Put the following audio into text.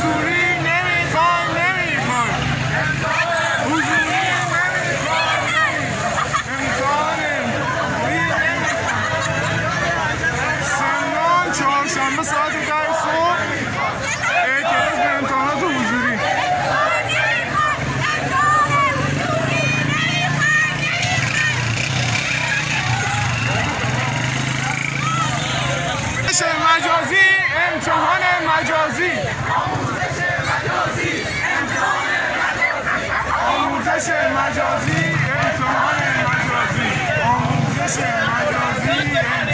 حضوری نمیخوای حضوری نمیخوای سمنان چهارشنبه ساعت 10 صبح اعتراض به امتحانات حضوری. مجازی امتحان مجازی آموزش مجازی امتحان مجازی آموزش مجازی